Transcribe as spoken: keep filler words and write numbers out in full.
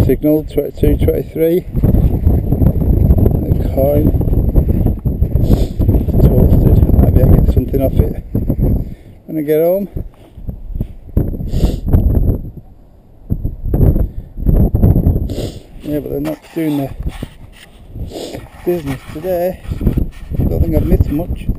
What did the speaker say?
signal twenty-two twenty-three. The coin is toasted. Maybe I get something off it when I get home. Yeah, but they're not doing the business today. Don't think I've missed much.